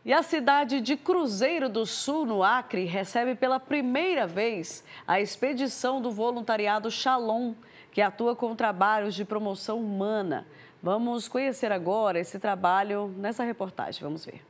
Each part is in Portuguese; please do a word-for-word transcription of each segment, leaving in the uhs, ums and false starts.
E a cidade de Cruzeiro do Sul, no Acre, recebe pela primeira vez a expedição do voluntariado Shalom, que atua com trabalhos de promoção humana. Vamos conhecer agora esse trabalho nessa reportagem. Vamos ver.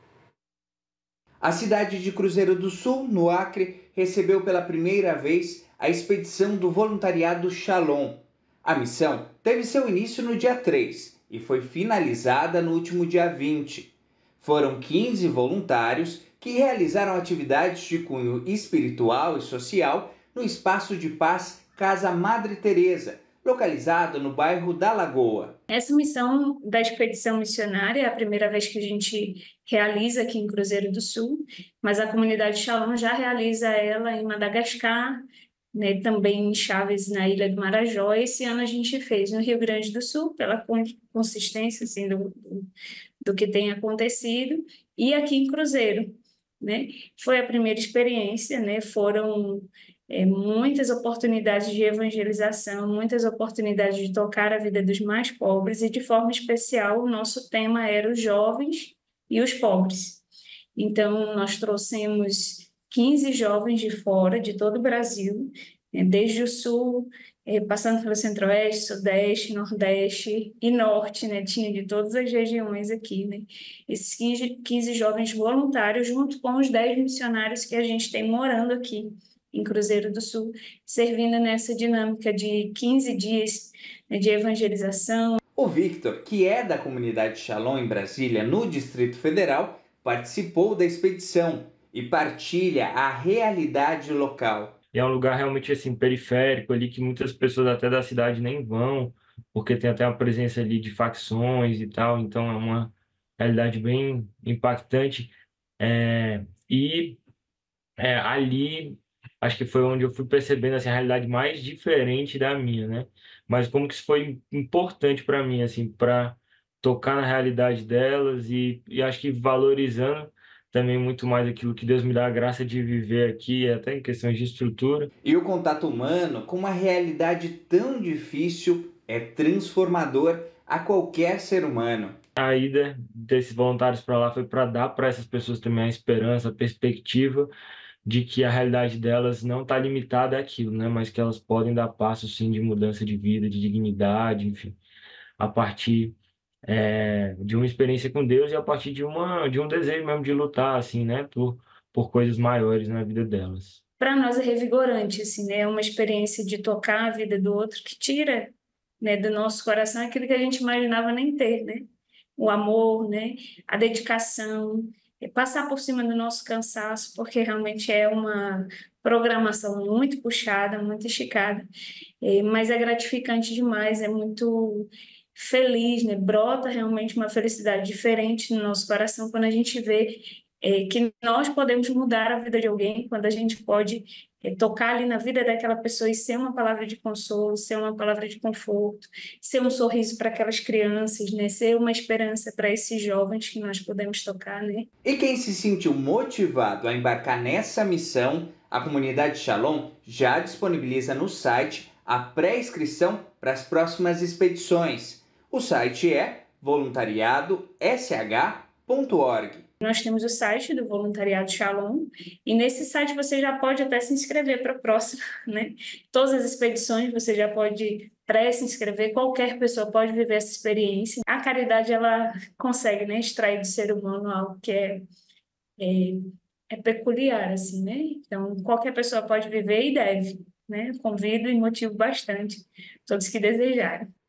A cidade de Cruzeiro do Sul, no Acre, recebeu pela primeira vez a expedição do voluntariado Shalom. A missão teve seu início no dia três e foi finalizada no último dia vinte. Foram quinze voluntários que realizaram atividades de cunho espiritual e social no Espaço de Paz Casa Madre Teresa, localizado no bairro da Lagoa. Essa missão da expedição missionária é a primeira vez que a gente realiza aqui em Cruzeiro do Sul, mas a comunidade Shalom já realiza ela em Madagascar, né, também em Chaves, na Ilha do Marajó. Esse ano a gente fez no Rio Grande do Sul, pela consistência assim, do, do que tem acontecido, e aqui em Cruzeiro, né? Foi a primeira experiência, né? Foram é, muitas oportunidades de evangelização, muitas oportunidades de tocar a vida dos mais pobres, e de forma especial o nosso tema era os jovens e os pobres. Então nós trouxemos quinze jovens de fora, de todo o Brasil, né? Desde o Sul, eh, passando pelo Centro-Oeste, Sudeste, Nordeste e Norte, né? Tinha de todas as regiões aqui, né? Esses quinze, quinze jovens voluntários, junto com os dez missionários que a gente tem morando aqui em Cruzeiro do Sul, servindo nessa dinâmica de quinze dias, né, de evangelização. O Victor, que é da comunidade Shalom em Brasília, no Distrito Federal, participou da expedição e partilha a realidade local. É um lugar realmente assim periférico ali que muitas pessoas até da cidade nem vão, porque tem até uma presença ali de facções e tal, então é uma realidade bem impactante. É, e é, ali acho que foi onde eu fui percebendo assim, a realidade mais diferente da minha, né? Mas como que isso foi importante para mim, assim, para tocar na realidade delas e, e acho que valorizando também muito mais aquilo que Deus me dá a graça de viver aqui, até em questões de estrutura. E o contato humano com uma realidade tão difícil é transformador a qualquer ser humano. A ida desses voluntários para lá foi para dar para essas pessoas também a esperança, a perspectiva de que a realidade delas não está limitada àquilo, né? Mas que elas podem dar passos, sim, de mudança de vida, de dignidade, enfim, a partir é, de uma experiência com Deus e a partir de, uma, de um desejo mesmo de lutar, assim, né? Por, por coisas maiores na vida delas. Para nós é revigorante, assim, né? É uma experiência de tocar a vida do outro que tira, né, do nosso coração aquilo que a gente imaginava nem ter, né? O amor, né? A dedicação, é passar por cima do nosso cansaço, porque realmente é uma programação muito puxada, muito esticada, é, mas é gratificante demais, é muito feliz, né? Brota realmente uma felicidade diferente no nosso coração quando a gente vê é, que nós podemos mudar a vida de alguém, quando a gente pode é, tocar ali na vida daquela pessoa e ser uma palavra de consolo, ser uma palavra de conforto, ser um sorriso para aquelas crianças, né? Ser uma esperança para esses jovens que nós podemos tocar, né? E quem se sentiu motivado a embarcar nessa missão, a comunidade Shalom já disponibiliza no site a pré-inscrição para as próximas expedições. O site é voluntariado s h ponto org. Nós temos o site do Voluntariado Shalom e nesse site você já pode até se inscrever para a próxima, né? Todas as expedições você já pode pré-se inscrever, qualquer pessoa pode viver essa experiência. A caridade, ela consegue, né, extrair do ser humano algo que é, é, é peculiar, assim, né? Então, qualquer pessoa pode viver e deve, né? Convido e motivo bastante todos que desejarem.